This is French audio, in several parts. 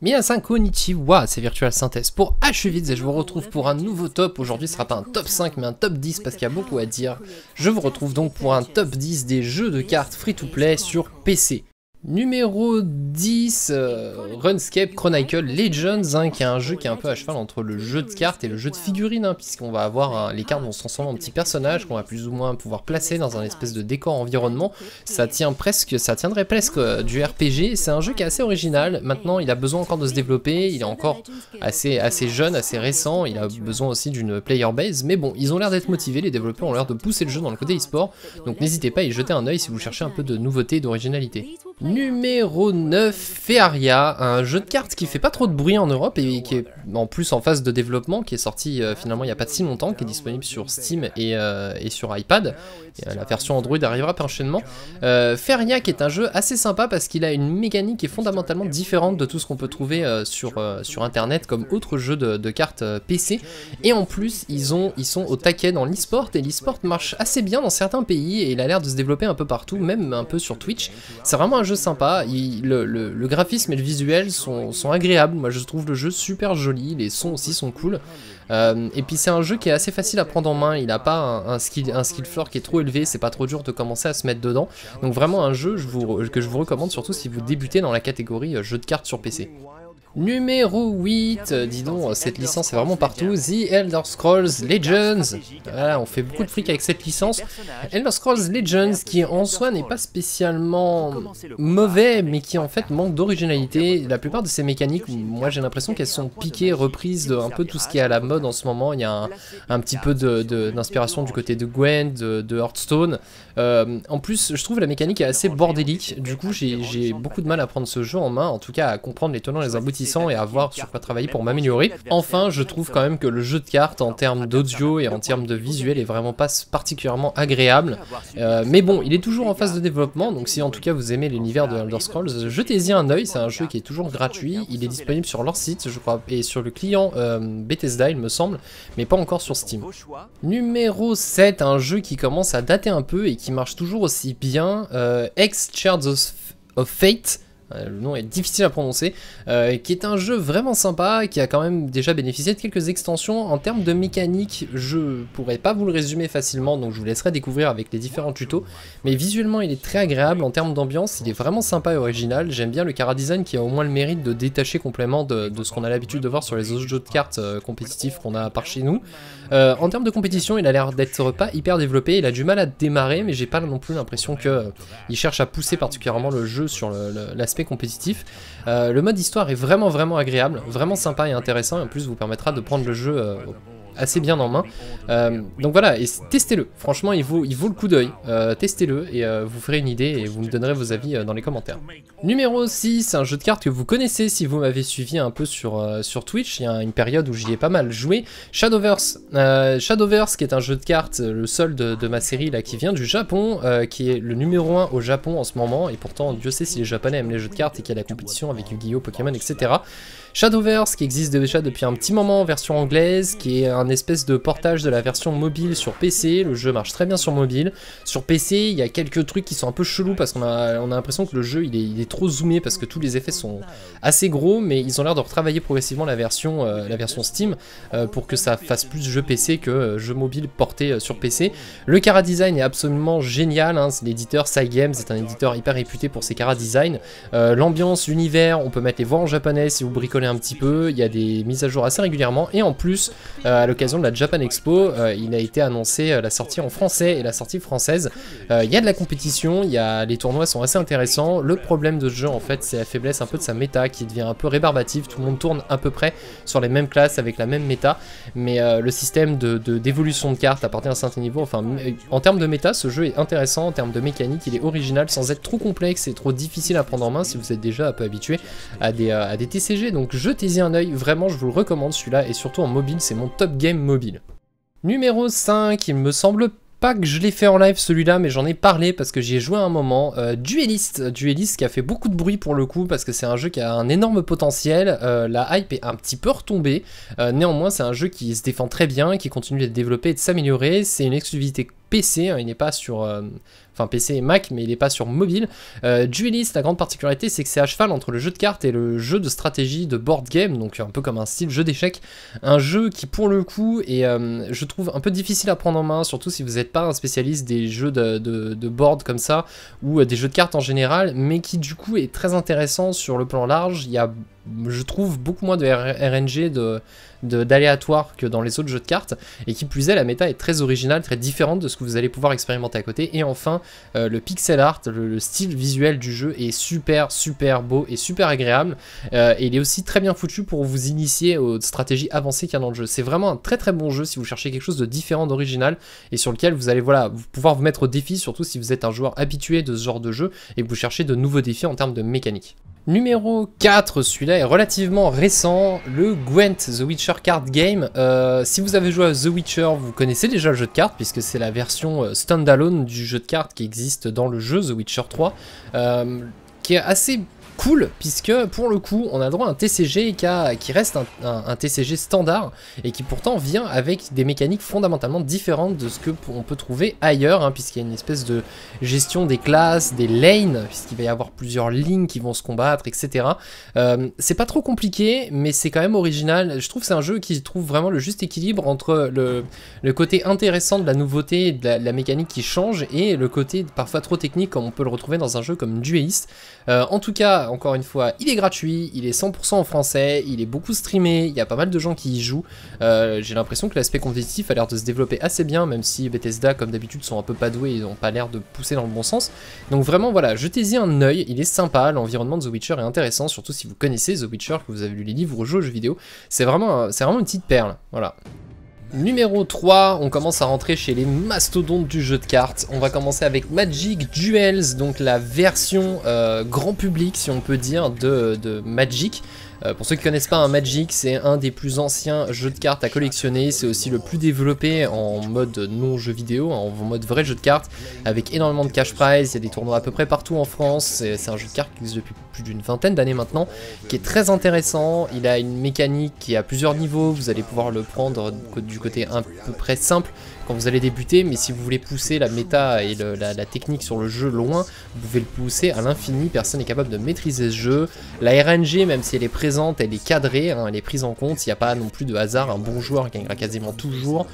Minasan konnichiwa, c'est Virtual Synthèse pour H8 et je vous retrouve pour un nouveau top. Aujourd'hui ce sera pas un top 5 mais un top 10 parce qu'il y a beaucoup à dire. Je vous retrouve donc pour un top 10 des jeux de cartes free-to-play sur PC. Numéro 10, RuneScape Chronicle Legends, qui est un jeu qui est un peu à cheval entre le jeu de cartes et le jeu de figurines, puisqu'on va avoir les cartes vont se transformer en petits personnages qu'on va plus ou moins pouvoir placer dans un espèce de décor environnement. Ça tiendrait presque du RPG. C'est un jeu qui est assez original. Maintenant, il a besoin encore de se développer. Il est encore assez jeune, assez récent. Il a besoin aussi d'une player base. Mais bon, ils ont l'air d'être motivés. Les développeurs ont l'air de pousser le jeu dans le côté e-sport. Donc n'hésitez pas à y jeter un œil si vous cherchez un peu de nouveauté et d'originalité. Numéro 9, Fearia, un jeu de cartes qui fait pas trop de bruit en Europe et qui est en plus en phase de développement, qui est sorti finalement il n'y a pas si longtemps, qui est disponible sur Steam et sur iPad. Et, la version Android arrivera prochainement. Fearia qui est un jeu assez sympa parce qu'il a une mécanique qui est fondamentalement différente de tout ce qu'on peut trouver sur internet comme autres jeux de cartes PC. Et en plus ils sont au taquet dans l'e-sport et l'e-sport marche assez bien dans certains pays et il a l'air de se développer un peu partout, même un peu sur Twitch. C'est vraiment un jeu sympa, le graphisme et le visuel sont agréables, moi je trouve le jeu super joli, les sons aussi sont cool. Et puis c'est un jeu qui est assez facile à prendre en main, il n'a pas un skill floor qui est trop élevé, c'est pas trop dur de commencer à se mettre dedans. Donc vraiment un jeu que je vous recommande surtout si vous débutez dans la catégorie jeu de cartes sur PC. Numéro 8, dis donc, cette licence est vraiment partout, The Elder Scrolls Legends. Voilà, on fait beaucoup de fric avec cette licence. Elder Scrolls Legends qui en soi n'est pas spécialement mauvais, mais qui en fait manque d'originalité. La plupart de ces mécaniques, moi j'ai l'impression qu'elles sont piquées, reprises de un peu tout ce qui est à la mode en ce moment. Il y a un petit peu d'inspiration du côté de Gwent, de Hearthstone. En plus, je trouve la mécanique est assez bordélique, du coup j'ai beaucoup de mal à prendre ce jeu en main, en tout cas à comprendre les tenants et les aboutissants et à voir sur quoi travailler pour m'améliorer. Enfin, je trouve quand même que le jeu de cartes en termes d'audio et en termes de visuel est vraiment pas particulièrement agréable. Mais bon, il est toujours en phase de développement, donc si en tout cas vous aimez l'univers de Elder Scrolls, jetez-y un œil, c'est un jeu qui est toujours gratuit, il est disponible sur leur site, je crois, et sur le client Bethesda, il me semble, mais pas encore sur Steam. Numéro 7, un jeu qui commence à dater un peu et qui marche toujours aussi bien, Shards of Fate. Le nom est difficile à prononcer, qui est un jeu vraiment sympa, qui a quand même déjà bénéficié de quelques extensions. En termes de mécanique, je pourrais pas vous le résumer facilement, donc je vous laisserai découvrir avec les différents tutos, mais visuellement il est très agréable, en termes d'ambiance il est vraiment sympa et original. J'aime bien le chara-design qui a au moins le mérite de détacher complètement de ce qu'on a l'habitude de voir sur les autres jeux de cartes compétitifs qu'on a par chez nous. En termes de compétition, il a l'air d'être pas hyper développé, il a du mal à démarrer, mais j'ai pas non plus l'impression qu'il cherche à pousser particulièrement le jeu sur l'aspect compétitif. Le mode histoire est vraiment agréable, vraiment sympa et intéressant, et en plus vous permettra de prendre le jeu assez bien en main. Donc voilà, et testez-le, franchement il vaut le coup d'œil, testez-le et vous ferez une idée et vous me donnerez vos avis dans les commentaires. Numéro 6, un jeu de cartes que vous connaissez si vous m'avez suivi un peu sur Twitch, il y a une période où j'y ai pas mal joué, Shadowverse. Shadowverse qui est un jeu de cartes, le seul de ma série là qui vient du Japon, qui est le numéro 1 au Japon en ce moment, et pourtant Dieu sait si les Japonais aiment les jeux de cartes et qu'il y a la compétition avec Yu-Gi-Oh, Pokémon, etc. Shadowverse qui existe déjà depuis un petit moment en version anglaise, qui est un espèce de portage de la version mobile sur PC. Le jeu marche très bien sur mobile. Sur PC, il y a quelques trucs qui sont un peu chelous parce qu'on a l'impression que le jeu il est trop zoomé parce que tous les effets sont assez gros, mais ils ont l'air de retravailler progressivement la version Steam pour que ça fasse plus jeu PC que jeu mobile porté sur PC. Le chara design est absolument génial, l'éditeur Cygames est un éditeur hyper réputé pour ses chara design. L'ambiance, l'univers, on peut mettre les voix en japonais si vous bricolez un petit peu, il y a des mises à jour assez régulièrement, et en plus à l'occasion de la Japan Expo il a été annoncé la sortie en français et la sortie française. Il y a de la compétition, les tournois sont assez intéressants. Le problème de ce jeu en fait c'est la faiblesse un peu de sa méta qui devient un peu rébarbative, tout le monde tourne à peu près sur les mêmes classes avec la même méta, mais le système d'évolution de cartes à partir d'un certain niveau, enfin en termes de méta ce jeu est intéressant, en termes de mécanique il est original sans être trop complexe et trop difficile à prendre en main si vous êtes déjà un peu habitué à des TCG, donc jetez-y un œil, vraiment je vous le recommande celui-là, et surtout en mobile, c'est mon top game mobile. Numéro 5, il me semble pas que je l'ai fait en live celui-là, mais j'en ai parlé parce que j'y ai joué à un moment. Duelist qui a fait beaucoup de bruit pour le coup parce que c'est un jeu qui a un énorme potentiel. La hype est un petit peu retombée. Néanmoins, c'est un jeu qui se défend très bien, qui continue d'être développé et de s'améliorer. C'est une exclusivité PC, hein, il n'est pas sur... Enfin PC et Mac, mais il n'est pas sur mobile. Duelist, la grande particularité, c'est que c'est à cheval entre le jeu de cartes et le jeu de stratégie de board game, donc un peu comme un style jeu d'échecs. Un jeu qui pour le coup est, je trouve, un peu difficile à prendre en main, surtout si vous n'êtes pas un spécialiste des jeux de board comme ça, ou des jeux de cartes en général, mais qui du coup est très intéressant sur le plan large. Il y a, je trouve, beaucoup moins de RNG, d'aléatoire que dans les autres jeux de cartes, et qui plus est, la méta est très originale, très différente de ce que vous allez pouvoir expérimenter à côté. Et enfin, le pixel art, le style visuel du jeu est super beau et super agréable, et il est aussi très bien foutu pour vous initier aux stratégies avancées qu'il y a dans le jeu. C'est vraiment un très bon jeu si vous cherchez quelque chose de différent, d'original, et sur lequel vous allez pouvoir vous mettre au défi, surtout si vous êtes un joueur habitué de ce genre de jeu et que vous cherchez de nouveaux défis en termes de mécanique. Numéro 4, celui-là est relativement récent, le Gwent The Witcher Card Game. Si vous avez joué à The Witcher, vous connaissez déjà le jeu de cartes, puisque c'est la version standalone du jeu de cartes qui existe dans le jeu The Witcher 3, qui est assez cool, puisque pour le coup on a le droit à un TCG qui reste un TCG standard et qui pourtant vient avec des mécaniques fondamentalement différentes de ce que on peut trouver ailleurs, hein, puisqu'il y a une espèce de gestion des classes, des lanes, puisqu'il va y avoir plusieurs lignes qui vont se combattre, etc. C'est pas trop compliqué, mais c'est quand même original. Je trouve que c'est un jeu qui trouve vraiment le juste équilibre entre le côté intéressant de la nouveauté, de la mécanique qui change, et le côté parfois trop technique comme on peut le retrouver dans un jeu comme Duelist. En tout cas, encore une fois, il est gratuit, il est 100% en français, il est beaucoup streamé, il y a pas mal de gens qui y jouent. J'ai l'impression que l'aspect compétitif a l'air de se développer assez bien, même si Bethesda, comme d'habitude, sont un peu pas doués, ils n'ont pas l'air de pousser dans le bon sens. Donc vraiment, voilà, jetez-y un œil, il est sympa, l'environnement de The Witcher est intéressant, surtout si vous connaissez The Witcher, que vous avez lu les livres ou joué aux jeux vidéo. C'est vraiment une petite perle, voilà. Numéro 3, on commence à rentrer chez les mastodontes du jeu de cartes. On va commencer avec Magic Duels, donc la version grand public, si on peut dire, de Magic. Pour ceux qui ne connaissent pas, un Magic, c'est un des plus anciens jeux de cartes à collectionner. C'est aussi le plus développé en mode non jeu vidéo, en mode vrai jeu de cartes, avec énormément de cash prize. Il y a des tournois à peu près partout en France. C'est un jeu de cartes qui existe depuis plus d'une vingtaine d'années maintenant, qui est très intéressant. Il a une mécanique qui est à plusieurs niveaux. Vous allez pouvoir le prendre du côté à peu près simple quand vous allez débuter, mais si vous voulez pousser la méta et la technique sur le jeu loin, vous pouvez le pousser à l'infini. Personne n'est capable de maîtriser ce jeu. La RNG, même si elle est présente, elle est cadrée, hein, elle est prise en compte. Il n'y a pas non plus de hasard. Un bon joueur gagnera quasiment toujours.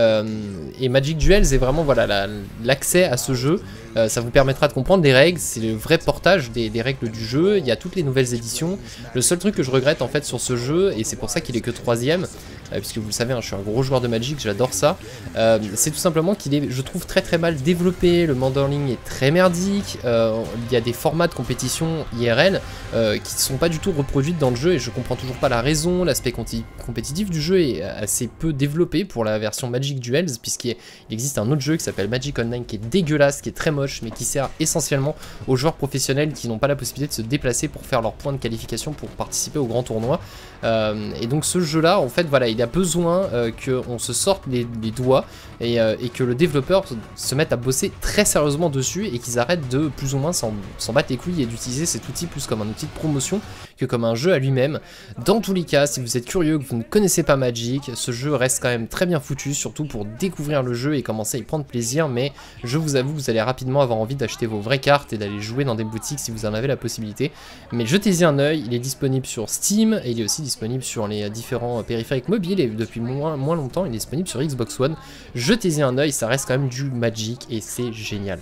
Et Magic Duels est vraiment l'accès à ce jeu. Ça vous permettra de comprendre les règles. C'est le vrai portage des règles du jeu. Il y a toutes les nouvelles éditions. Le seul truc que je regrette en fait sur ce jeu, et c'est pour ça qu'il est que 3ème, puisque vous le savez, hein, je suis un gros joueur de Magic, j'adore ça, c'est tout simplement qu'il est, je trouve, très mal développé. Le handling est très merdique. Il y a des formats de compétition IRL qui ne sont pas du tout reproduits dans le jeu, et je comprends toujours pas la raison. L'aspect compétitif du jeu est assez peu développé pour la version Magic Duels, puisqu'il existe un autre jeu qui s'appelle Magic Online, qui est dégueulasse, qui est très moche, mais qui sert essentiellement aux joueurs professionnels qui n'ont pas la possibilité de se déplacer pour faire leur point de qualification pour participer au grand tournoi. Et donc ce jeu là, en fait, voilà, il a besoin qu'on se sorte les doigts et que le développeur se mette à bosser très sérieusement dessus, et qu'ils arrêtent de plus ou moins s'en battre les couilles et d'utiliser cet outil plus comme un outil de promotion que comme un jeu à lui-même. Dans tous les cas, si vous êtes curieux, que vous ne connaissez pas Magic, ce jeu reste quand même très bien foutu, surtout pour découvrir le jeu et commencer à y prendre plaisir, mais je vous avoue que vous allez rapidement avoir envie d'acheter vos vraies cartes et d'aller jouer dans des boutiques si vous en avez la possibilité. Mais jetez-y un œil, il est disponible sur Steam, et il est aussi disponible sur les différents périphériques mobiles, et depuis moins longtemps il est disponible sur Xbox One. Jetez-y un œil, ça reste quand même du Magic et c'est génial.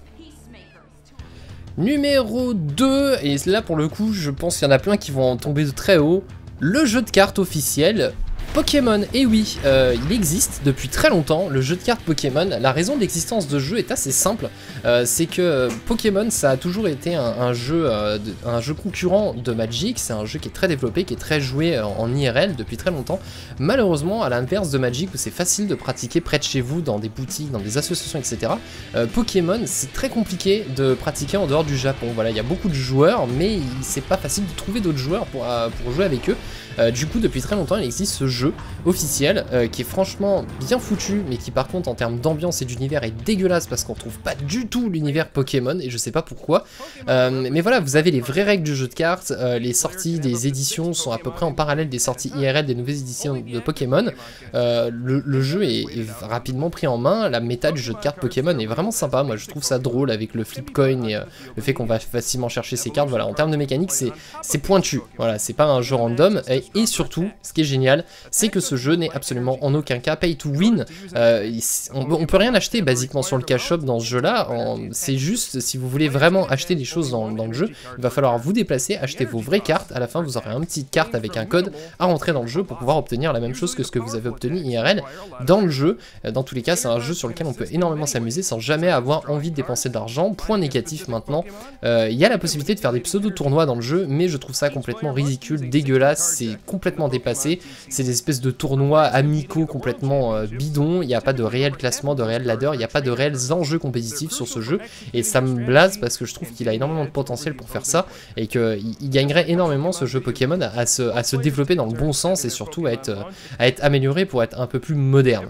Numéro 2, et là pour le coup je pense qu'il y en a plein qui vont en tomber de très haut, le jeu de cartes officiel Pokémon. Et oui, il existe depuis très longtemps, le jeu de cartes Pokémon. La raison de l'existence de ce jeu est assez simple, c'est que Pokémon, ça a toujours été un jeu concurrent de Magic. C'est un jeu qui est très développé, qui est très joué en IRL depuis très longtemps. Malheureusement, à l'inverse de Magic, où c'est facile de pratiquer près de chez vous, dans des boutiques, dans des associations, etc., Pokémon, c'est très compliqué de pratiquer en dehors du Japon. Voilà, il y a beaucoup de joueurs, mais c'est pas facile de trouver d'autres joueurs pour jouer avec eux. Du coup, depuis très longtemps, il existe ce jeu jeu officiel, qui est franchement bien foutu, mais qui par contre en termes d'ambiance et d'univers est dégueulasse parce qu'on trouve pas du tout l'univers Pokémon, et je sais pas pourquoi. Mais voilà, vous avez les vraies règles du jeu de cartes, les sorties des éditions sont à peu près en parallèle des sorties IRL des nouvelles éditions de Pokémon. Le jeu est rapidement pris en main, la méta du jeu de cartes Pokémon est vraiment sympa, moi je trouve ça drôle avec le flip coin et le fait qu'on va facilement chercher ses cartes. Voilà, en termes de mécanique c'est pointu, voilà, c'est pas un jeu random, et surtout ce qui est génial c'est que ce jeu n'est absolument en aucun cas pay to win. On peut rien acheter basiquement sur le cash shop dans ce jeu là, c'est juste si vous voulez vraiment acheter des choses dans le jeu, il va falloir vous déplacer, acheter vos vraies cartes, à la fin vous aurez une petite carte avec un code à rentrer dans le jeu pour pouvoir obtenir la même chose que ce que vous avez obtenu IRL dans le jeu. Dans tous les cas c'est un jeu sur lequel on peut énormément s'amuser sans jamais avoir envie de dépenser de l'argent. Point négatif maintenant, il y a la possibilité de faire des pseudo tournois dans le jeu, mais je trouve ça complètement ridicule, dégueulasse, c'est complètement dépassé, c'est des espèces de tournois amicaux complètement bidons, il n'y a pas de réel classement, de réel ladder, il n'y a pas de réels enjeux compétitifs sur ce jeu, et ça me blase parce que je trouve qu'il a énormément de potentiel pour faire ça, et qu'il gagnerait énormément ce jeu Pokémon à se développer dans le bon sens, et surtout à être amélioré pour être un peu plus moderne.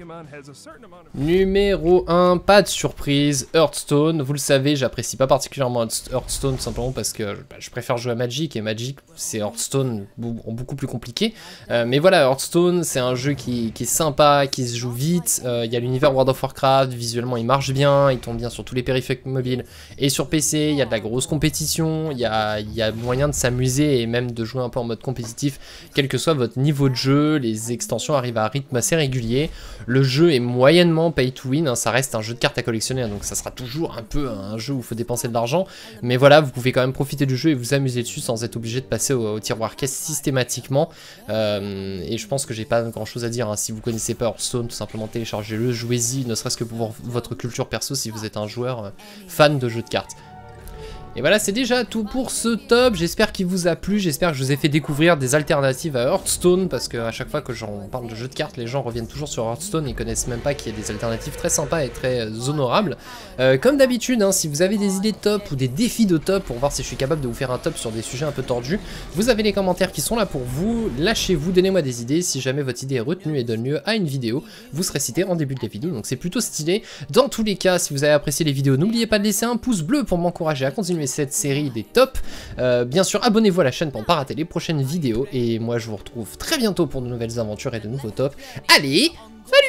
Numéro 1, pas de surprise, Hearthstone. Vous le savez, j'apprécie pas particulièrement Hearthstone tout simplement parce que je préfère jouer à Magic, et Magic c'est Hearthstone beaucoup plus compliqué. Mais voilà, Hearthstone c'est un jeu qui est sympa, qui se joue vite. Il y a l'univers World of Warcraft, visuellement il marche bien, il tombe bien sur tous les périphériques mobiles et sur PC. Il y a de la grosse compétition, il y a moyen de s'amuser et même de jouer un peu en mode compétitif, quel que soit votre niveau de jeu. Les extensions arrivent à un rythme assez régulier. Le jeu est moyennement pay to win, hein, ça reste un jeu de cartes à collectionner, donc ça sera toujours un peu un jeu où il faut dépenser de l'argent, mais voilà, vous pouvez quand même profiter du jeu et vous amuser dessus sans être obligé de passer au tiroir caisse systématiquement. Et je pense que j'ai pas grand chose à dire, hein. Si vous connaissez pas Hearthstone, tout simplement téléchargez-le, jouez-y, ne serait-ce que pour votre culture perso si vous êtes un joueur fan de jeux de cartes. Et voilà, c'est déjà tout pour ce top, j'espère qu'il vous a plu, j'espère que je vous ai fait découvrir des alternatives à Hearthstone, parce qu'à chaque fois que j'en parle de jeux de cartes, les gens reviennent toujours sur Hearthstone, ils connaissent même pas qu'il y a des alternatives très sympas et très honorables. Comme d'habitude, hein, si vous avez des idées de top ou des défis de top pour voir si je suis capable de vous faire un top sur des sujets un peu tordus, vous avez les commentaires qui sont là pour vous, lâchez-vous, donnez-moi des idées, si jamais votre idée est retenue et donne lieu à une vidéo, vous serez cité en début de la vidéo, donc c'est plutôt stylé. Dans tous les cas, si vous avez apprécié les vidéos, n'oubliez pas de laisser un pouce bleu pour m'encourager à continuer cette série des tops. Bien sûr, abonnez-vous à la chaîne pour ne pas rater les prochaines vidéos, et moi je vous retrouve très bientôt pour de nouvelles aventures et de nouveaux tops. Allez, salut!